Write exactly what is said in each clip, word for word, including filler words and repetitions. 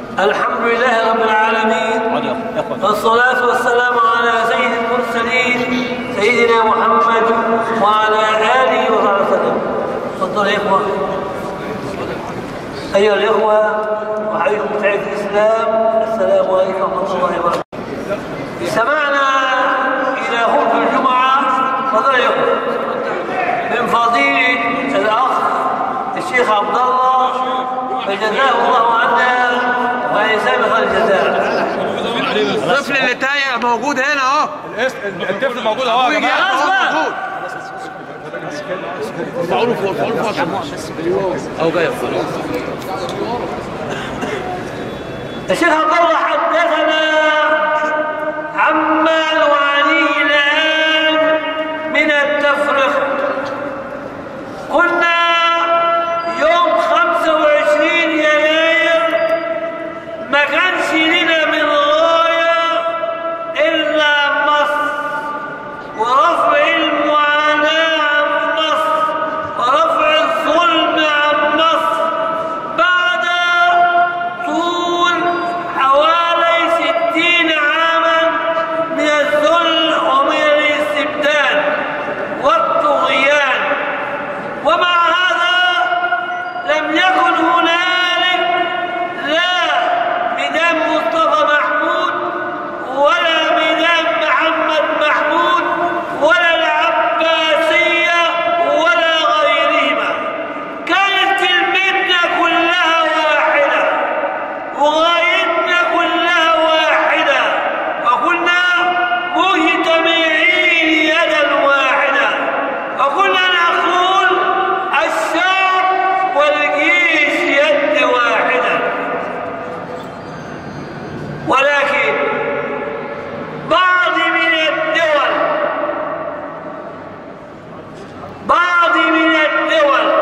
الحمد لله رب العالمين، والصلاة والسلام على سيد المرسلين سيدنا محمد وعلى آله وصحبه وسلم. تفضلوا يا إخوة. أيها الإخوة، أحييكم بتحية الإسلام، السلام عليكم ورحمة الله وبركاته. سمعنا إلى خطبة الجمعة فضل يقول من فضيلة الأخ الشيخ عبد الله، فجزاه الله عنا ويسامح الجزاء. الطفل اللي تايه موجود هنا اهو. الطفل موجود اهو يا جماعه. موجود. ارفعوا فوق ارفعوا فوق اهو جاي. الشيخ عبد الله حدثنا عما نعانيه الآن من التفرقة. قلنا يوم خمسة وعشرين يناير ما كانش لنا من غاية إلا مصر ورفع المعاناة عن مصر ورفع الظلم عن مصر بعد طول حوالي ستين عاما من الذل ومن الاستبداد والطغيان. ومع هذا لم يكن هنالك لا ميدان مصطفى محمود ولا ميدان محمد محمود ولا العباسية ولا غيرهما. كانت كلمتنا كلها واحدة وغايتنا كلها واحدة، وكنا مجتمعين يدا واحدة، وكنا نقول الشعب والجيش يد واحدة. ولكن بعض من الدول بعض من الدول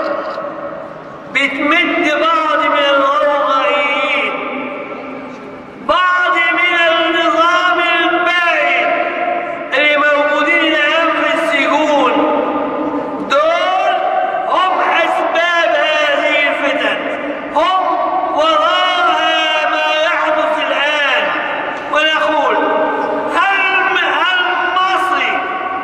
بتمد بعض من الغوغائيين، بعض من النظام البائد اللي موجودين الآن في السجون. دول هم أسباب هذه الفتن، هم وراء ما يحدث الآن. ونقول هل هل مصري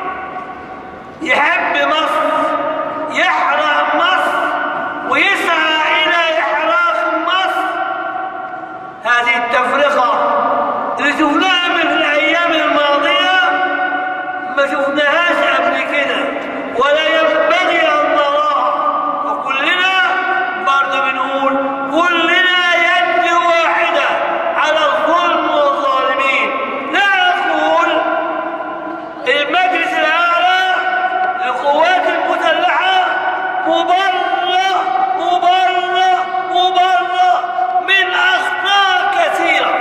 يحب مصر يحرق مصر ويسعى إلى إحراق مصر؟ هذه التفرقة اللي شفناها من الأيام الماضية ما شفناهاش قبل كده ولا ينبغي أن نراها. وكلنا برضه بنقول كلنا يد واحدة على الظلم والظالمين. لا أقول المجلس الأعلى للقوات المسلحة مبرر مبرر مبرر من أخطاء كثيرة،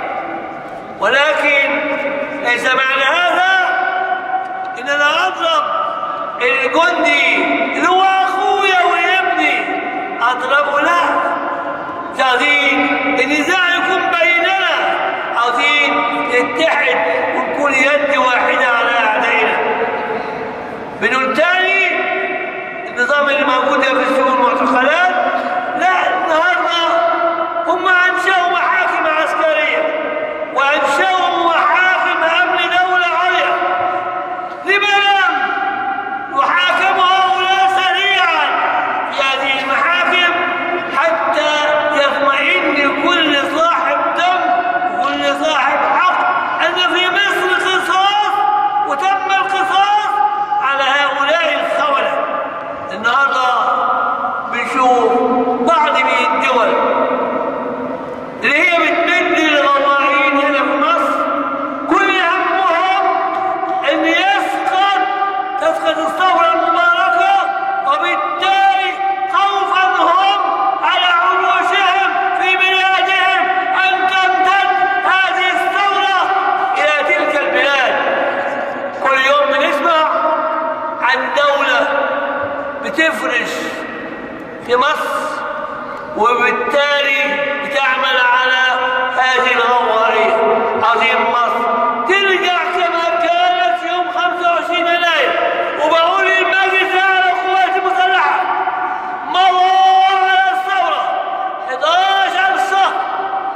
ولكن ليس معنى هذا إن أنا أضرب الجندي اللي هو أخويا وابني أضربه. لا، عايزين النزاع يكون بيننا، عايزين نتحد ونكون يد واحدة على أعدائنا. بنقول تاني النظام اللي موجود في السجون والمعتقلات، لا، النهارده هم أنشأوا محاكم عسكرية وأنشأوا محاكم أمن دولة عليا. لما لم يحاكموا هؤلاء سريعا في هذه المحاكم حتى يطمئن كل صاحب دم وكل صاحب حق أن في مصر قصاص وتم القصاص على هؤلاء الخونة؟ النهارده بنشوف بعض من الدول اللي هي بتمد للغوائيين هنا في مصر كل همهم ان يسقط تسقط الثوره المباركه، وبالتالي خوفا هم على عروشهم في بلادهم ان تمتد هذه الثوره الى تلك البلاد. كل يوم بنسمع عن دوله بتفرش في مصر وبالتالي بتعمل على هذه الغوائية. عظيم مصر ترجع كما كانت يوم خمسة وعشرين يناير. وبقول للمجلس على القوات المسلحة مضى على الثورة إحدى عشر شهر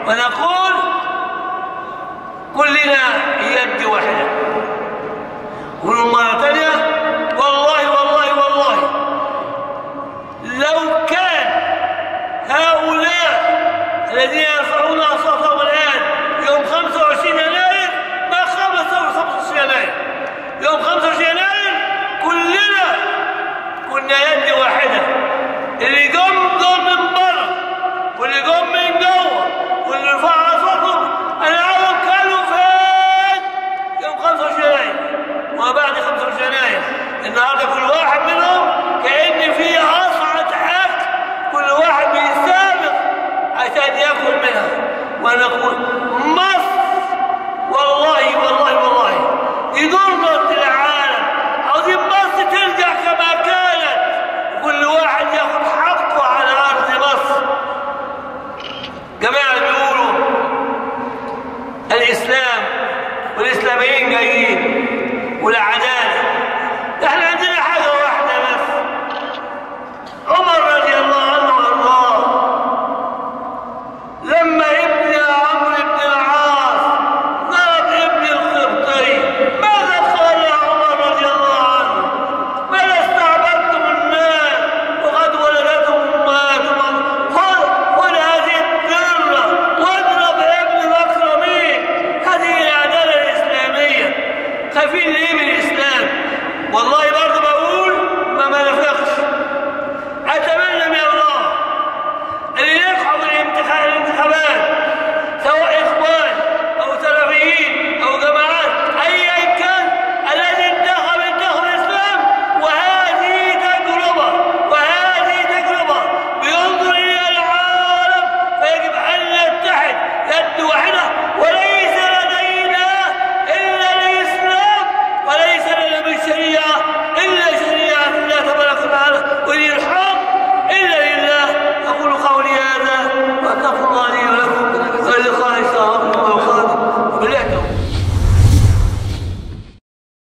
ونقول كلنا يد واحدة. ونقول مرة ثانية والله والله والله لو كان هؤلاء الذين يرفعون أصواتهم الآن يوم خمسة وعشرين يناير ما قبل ثورة خمسة وعشرين يناير، يوم خمسة وعشرين يناير كلنا كنا يد واحدة. اللي جم دول من بره واللي جم من جوه واللي رفعوا أصواتهم أنا عارف كانوا فين يوم خمسة وعشرين يناير وما بعد خمسة وعشرين يناير. النهارده كل واحد منهم